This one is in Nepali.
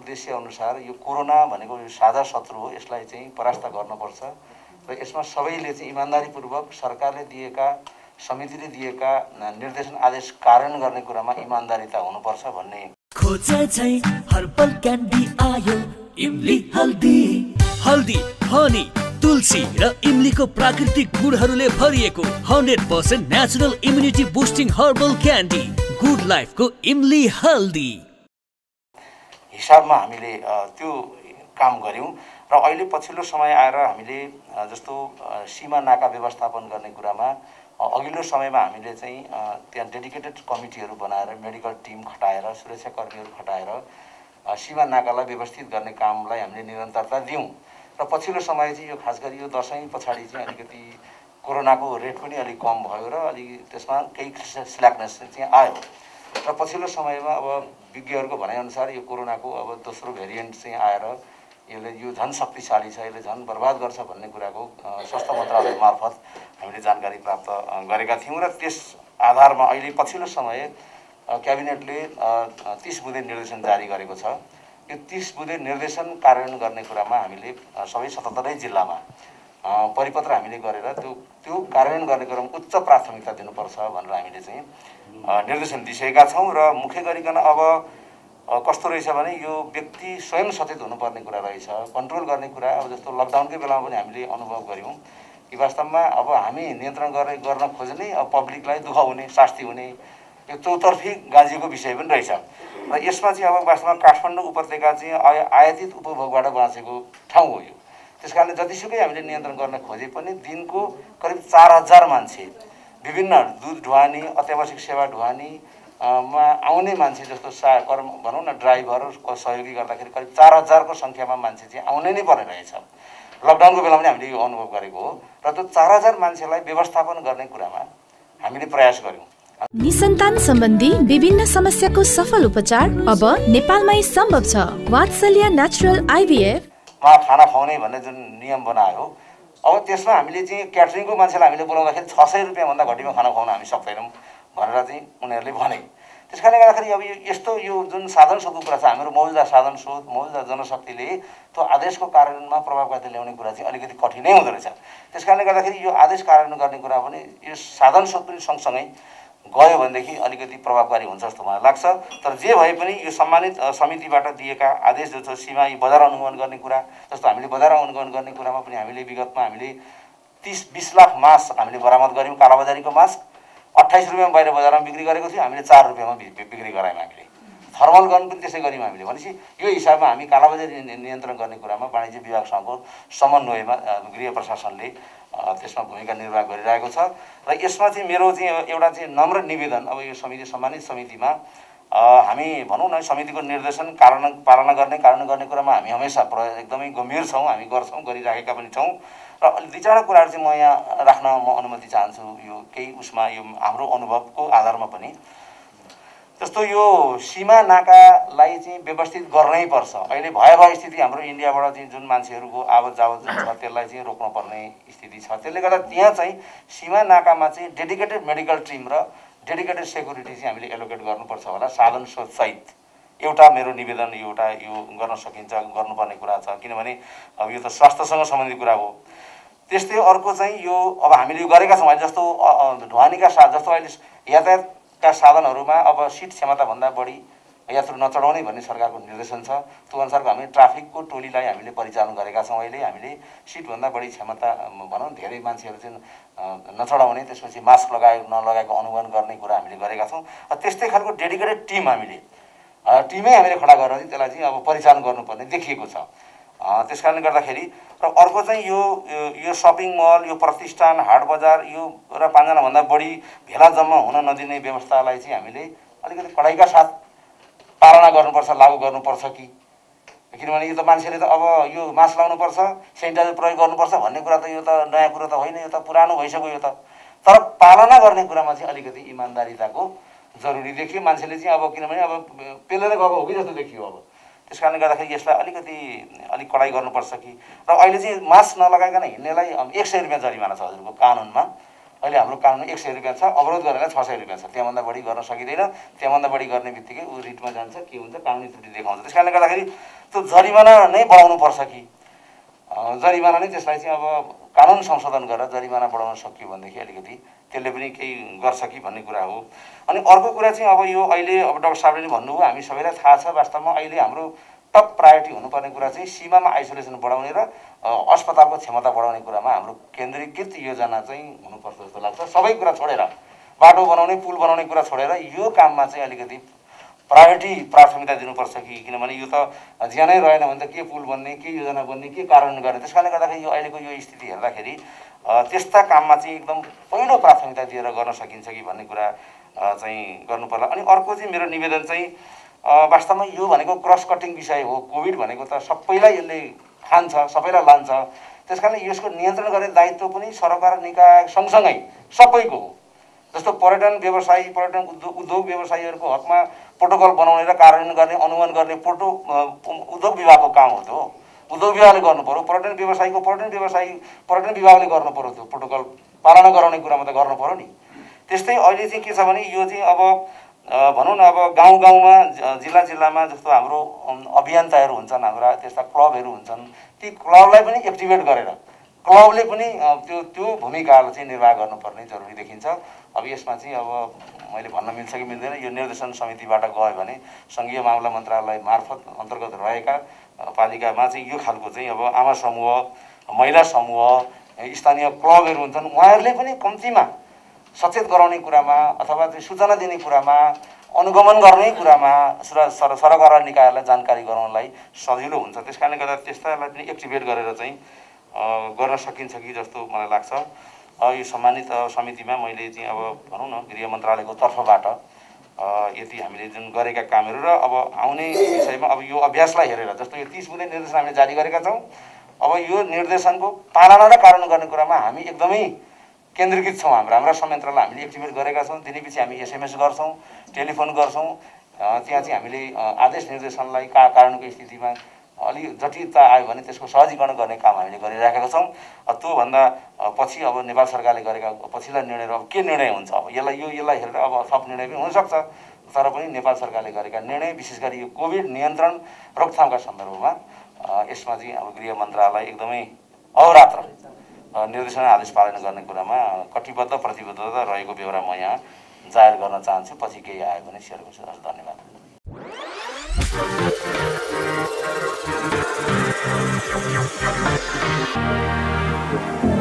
उद्देश्य अनुसार यो कोरोना भनेको यो साझा शत्रु हो, यसलाई चाहिँ परास्त गर्नुपर्छ र यसमा सबैले चाहिँ इमानदारीपूर्वक सरकारले दिएका समितिले दिएका निर्देशन आदेश कार्यान्वयन गर्ने कुरामा इमानदारीता हुनुपर्छ भन्ने। खोजे चाहिँ हर्बल क्यान्डी आयो इमली हल्दी। हल्दी, हनी, तुलसी र इमलीको प्राकृतिक गुणहरूले भरिएको 100% natural immunity boosting herbal candy good लाइफको इमली हल्दी। हिसाबमा हामीले त्यो काम गर्यौं र अहिले पछिल्लो समय आएर हामीले जस्तो सीमा नाका व्यवस्थापन गर्ने कुरामा अघिल्लो समयमा हामीले चाहिँ त्यहाँ डेडिकेटेड कमिटीहरू बनाएर मेडिकल टिम खटाएर सुरक्षाकर्मीहरू खटाएर सीमा नाकालाई व्यवस्थित गर्ने कामलाई हामीले निरन्तरता दियौं र पछिल्लो समय चाहिँ यो खास गरी यो दशैं पछाडि चाहिँ अलिकति कोरोनाको रेट पनि अलिक कम भयो र अलि त्यसमा केही स्ल्याकनेस चाहिँ आयो र पछिल्लो समयमा अब विज्ञहरूको भनाइअनुसार यो कोरोनाको अब दोस्रो भेरिएन्ट चाहिँ आएर यसले यो झन् शक्तिशाली छ, यसले झन् बर्बाद गर्छ भन्ने कुराको स्वास्थ्य मन्त्रालय मार्फत हामीले जानकारी प्राप्त गरेका थियौँ र त्यस आधारमा अहिले पछिल्लो समय क्याबिनेटले 30 बुँदे निर्देशन जारी गरेको छ। यो 30 बुँदे निर्देशन कार्यान्वयन गर्ने कुरामा हामीले सबै 77 जिल्लामा परिपत्र हामीले गरेर त्यो कार्यान्वयन गर्ने कुरामा उच्च प्राथमिकता दिनुपर्छ भनेर हामीले चाहिँ निर्देशन दिइसकेका छौँ र मुख्य गरिकन अब कस्तो रहेछ भने यो व्यक्ति स्वयं सचेत हुनुपर्ने कुरा रहेछ, कन्ट्रोल गर्ने कुरा। अब जस्तो लकडाउनकै बेलामा पनि हामीले अनुभव गऱ्यौँ कि वास्तवमा अब हामी नियन्त्रण गर्न खोज्ने अब पब्लिकलाई दुःख हुने, शास्ति हुने यो चौतर्फी गाँजिएको विषय पनि रहेछ र यसमा चाहिँ अब वास्तवमा काठमाडौँ उपत्यका चाहिँ आयातित उपभोगबाट बाँचेको ठाउँ हो यो। त्यसकारणले जतिसुकै हामीले नियन्त्रण गर्न खोजे पनि दिनको करिब 4000 मान्छे विभिन्न दुध ढुवानी, अत्यावश्यक सेवा ढुवानी मा आउने मान्छे जस्तो कर्म भनौँ न ड्राइभरको सहयोगी गर्दाखेरि करिब 4000 को सङ्ख्यामा मान्छे चाहिँ आउनै नै पर्ने रहेछ। लकडाउनको बेलामा पनि हामीले यो अनुभव गरेको हो र त्यो 4000 मान्छेलाई व्यवस्थापन गर्ने कुरामा हामीले प्रयास गर्यौँ। निसन्तान सम्बन्धी विभिन्न समस्याको सफल उपचार अब नेपालमै सम्भव छ। वात्सल्य नेचुरल आइभीएफ मा खाना खुवाउने भन्ने जुन नियम बनायो अब त्यसमा हामीले चाहिँ क्याटरिङको मान्छेलाई हामीले बोलाउँदाखेरि 600 रुपियाँ भन्दा घटीमा खाना खुवाउन हामी सक्दैनौँ भनेर चाहिँ उनीहरूले भने। त्यसकारणले गर्दाखेरि अब यस्तो यो जुन साधन स्रोतको कुरा छ हाम्रो मौजूदा साधन स्रोत मौजूदा जनशक्तिले त्यो आदेशको कार्यान्वयनमा प्रभावकारी ल्याउने कुरा चाहिँ अलिकति कठिनै हुँदो रहेछ। त्यसकारणले गर्दाखेरि यो आदेश कार्यान्वयन गर्ने कुरा पनि यो साधन स्रोत पनि सँगसँगै गयो भनेदेखि अलिकति प्रभावकारी हुन्छ जस्तो मलाई लाग्छ। तर जे भए पनि यो सम्मानित समितिबाट दिएका आदेश जो छ सीमा बजार अनुगमन गर्ने कुरा जस्तो हामीले बजार अनुगमन गर्ने कुरामा पनि हामीले विगतमा हामीले 30-20 लाख मास्क हामीले बरामद गऱ्यौँ। कालाबजारीको मास्क 28 रुपियाँमा बाहिर बजारमा बिक्री गरेको थियो, हामीले 4 रुपियाँमा बिक्री गरायौँ। हामीले थर्मल गन पनि त्यसै गऱ्यौँ हामीले। भनेपछि यो हिसाबमा हामी कालाबजारी नियन्त्रण गर्ने कुरामा वाणिज्य विभागसँगको समन्वयमा गृह प्रशासनले त्यसमा भूमिका निर्वाह गरिरहेको छ र यसमा चाहिँ मेरो चाहिँ एउटा चाहिँ नम्र निवेदन अब यो समिति सम्मानित समितिमा हामी भनौँ न समितिको निर्देशन पालना गर्ने कुरामा हामी हमेसा एकदमै गम्भीर छौँ, हामी गर्छौँ, गरिराखेका पनि छौँ र 2-4 कुराहरू चाहिँ म यहाँ राख्न म अनुमति चाहन्छु यो केही उसमा यो हाम्रो अनुभवको आधारमा पनि। जस्तो यो सीमा नाकालाई चाहिँ व्यवस्थित गर्नै पर्छ। अहिले भयावह स्थिति हाम्रो इन्डियाबाट चाहिँ जुन मान्छेहरूको आवत जावत छ त्यसलाई चाहिँ रोक्नुपर्ने स्थिति छ। त्यसले गर्दा त्यहाँ चाहिँ सीमा नाकामा चाहिँ डेडिकेटेड मेडिकल टिम र डेडिकेटेड सेक्युरिटी चाहिँ हामीले एलोकेट गर्नुपर्छ होला साधन स्रोत सहित। एउटा मेरो निवेदन एउटा यो गर्न सकिन्छ, गर्नुपर्ने कुरा छ किनभने अब यो त स्वास्थ्यसँग सम्बन्धित कुरा हो। त्यस्तै अर्को चाहिँ यो अब हामीले यो गरेका छौँ जस्तो ढुवानीका जस्तो अहिले यातायातका साधनहरूमा अब सिट क्षमताभन्दा बढी यात्रु नचढाउने भन्ने सरकारको निर्देशन छ। त्यो अनुसारको हामी ट्राफिकको टोलीलाई हामीले परिचालन गरेका छौँ। अहिले हामीले सिटभन्दा बढी क्षमता भनौँ धेरै मान्छेहरू चाहिँ नचढाउने त्यसपछि मास्क नलगाएको अनुगमन गर्ने कुरा हामीले गरेका छौँ। त्यस्तै खालको डेडिकेटेड टिम टिमै हामीले खडा गरेर चाहिँ त्यसलाई चाहिँ अब परिचालन गर्नुपर्ने देखिएको छ। त्यसकारणले गर्दाखेरि र अर्को चाहिँ यो सपिङ मल यो प्रतिष्ठान हाट बजार यो र 5 जनाभन्दा बढी भेला जम्मा हुन नदिने व्यवस्थालाई चाहिँ हामीले अलिकति कडाइका साथ पालना गर्नुपर्छ, लागू गर्नुपर्छ कि किनभने यो त मान्छेले त अब यो मास्क लाउनुपर्छ, सेनिटाइजर प्रयोग गर्नुपर्छ भन्ने कुरा त यो त नयाँ कुरा त होइन, यो त पुरानो भइसक्यो यो त। तर पालना गर्ने कुरामा चाहिँ अलिकति इमानदारीताको जरुरी देखियो। मान्छेले चाहिँ अब किनभने अब पेलेर गएको हो कि जस्तो देखियो। अब त्यसकारणले गर्दाखेरि यसलाई अलिक कडाइ गर्नुपर्छ कि र अहिले चाहिँ मास्क नलगाइकन हिँड्नेलाई 100 रुपियाँ जरिमाना छ हजुरको कानुनमा। अहिले हाम्रो कानुन 100 रुपियाँ छ, अवरोध गर्नेलाई 600 रुपियाँ छ। त्यहाँभन्दा बढी गर्न सकिँदैन। त्यहाँभन्दा बढी गर्ने बित्तिकै ऊ रिटमा जान्छ, के हुन्छ, कानुनी त्रुटि देखाउँछ। त्यसकारणले गर्दाखेरि त्यो जरिमाना नै बढाउनु पर्छ कि जरिमाना नै त्यसलाई चाहिँ अब कानुन संशोधन गरेर जरिमाना बढाउन सकियो भनेदेखि अलिकति त्यसले पनि केही गर्छ कि भन्ने कुरा हो। अनि अर्को कुरा चाहिँ अब यो अहिले अब डाक्टर साहबले भन्नुभयो, हामी सबैलाई थाहा छ वास्तवमा अहिले हाम्रो टप प्रायोरिटी हुनुपर्ने कुरा चाहिँ सीमामा आइसोलेसन बढाउने र अस्पतालको क्षमता बढाउने कुरामा हाम्रो केन्द्रीकृत योजना चाहिँ हुनुपर्छ जस्तो लाग्छ। सबै कुरा छोडेर, बाटो बनाउने पुल बनाउने कुरा छोडेर यो काममा चाहिँ अलिकति प्राथमिकता दिनुपर्छ कि, किनभने यो त ज्यानै रहेन भने त के पुल बन्ने, के योजना बन्ने, के कार्यान्वयन गर्ने। त्यस कारणले गर्दाखेरि यो अहिलेको यो स्थिति हेर्दाखेरि त्यस्ता काममा चाहिँ एकदम पहिलो प्राथमिकता दिएर गर्न सकिन्छ कि भन्ने कुरा चाहिँ गर्नु पर्ला। अनि अर्को चाहिँ मेरो निवेदन चाहिँ वास्तवमा यो भनेको क्रस कटिङ विषय हो। कोभिड भनेको त सबैलाई यसले खान्छ, सबैलाई लान्छ। त्यस कारणले यसको नियन्त्रण गर्ने दायित्व पनि सरकार निकाय सँगसँगै सबैको हो। जस्तो पर्यटन व्यवसायी, पर्यटन उद्योग व्यवसायीहरूको हकमा प्रोटोकल बनाउने र कार्यान्वयन गर्ने, अनुगमन गर्ने उद्योग विभागको काम हो। त्यो उद्योग विभागले गर्नु पर्यो। पर्यटन विभागले गर्नु पर्यो। त्यो प्रोटोकल पालना गराउने कुरामा त गर्नु पर्यो नि। त्यस्तै अहिले चाहिँ के छ भने यो चाहिँ अब भनौँ न अब गाउँ गाउँमा जिल्ला जिल्लामा जस्तो हाम्रो अभियन्ताहरू हुन्छन्, हाम्रा त्यस्ता क्लबहरू हुन्छन्, ती क्लबलाई पनि एक्टिभेट गरेर क्लबले पनि त्यो भूमिकालाई चाहिँ निर्वाह गर्नुपर्ने जरुरी देखिन्छ। अब यसमा चाहिँ अब मैले भन्न मिल्छ कि मिल्दैन, यो निर्देशन समितिबाट गयो भने सङ्घीय मामला मन्त्रालय मार्फत अन्तर्गत रहेका पालिकामा चाहिँ यो खालको चाहिँ अब आमा समूह, महिला समूह, स्थानीय क्लबहरू हुन्छन्, उहाँहरूले पनि कम्तीमा सचेत गराउने कुरामा अथवा चाहिँ सूचना दिने कुरामा, अनुगमन गर्ने कुरामा सरकार निकायहरूलाई जानकारी गराउनलाई सजिलो हुन्छ। त्यस कारणले गर्दा त्यस्तालाई पनि एक्टिभेट गरेर चाहिँ गर्न सकिन्छ कि जस्तो मलाई लाग्छ। यो सम्मानित समितिमा मैले चाहिँ अब भनौँ न गृह मन्त्रालयको तर्फबाट यति हामीले जुन गरेका कामहरू र अब आउने विषयमा अब यो अभ्यासलाई हेरेर जस्तो यो 30 बुँदे निर्देशन हामीले जारी गरेका छौँ। अब यो निर्देशनको पालना र कार्यान्वयन गर्ने कुरामा हामी एकदमै केन्द्रीकृत छौँ। हाम्रा संयन्त्रलाई हामीले एक्टिभेट गरेका छौँ। दिनैपछि हामी SMS गर्छौँ, टेलिफोन गर्छौँ। त्यहाँ चाहिँ हामीले आदेश निर्देशनलाई कार्यान्वयनको स्थितिमा अलि जटिलता आयो भने त्यसको सहजीकरण गर्ने काम हामीले गरिराखेका छौँ। त्योभन्दा पछि अब नेपाल सरकारले गरेका पछिल्ला निर्णय अब के निर्णय हुन्छ, अब यसलाई हेरेर अब थप निर्णय पनि हुनसक्छ। तर पनि नेपाल सरकारले गरेका निर्णय विशेष गरी यो कोभिड नियन्त्रण रोकथामका सन्दर्भमा यसमा चाहिँ अब गृह मन्त्रालय एकदमै अहोरात्र निर्देशन आदेश पालन गर्ने कुरामा कटिबद्ध प्रतिबद्धता रहेको बेहोरा म यहाँ जाहेर गर्न चाहन्छु। पछि केही आयो भने सेयर गर्छु। धन्यवाद। Thank you.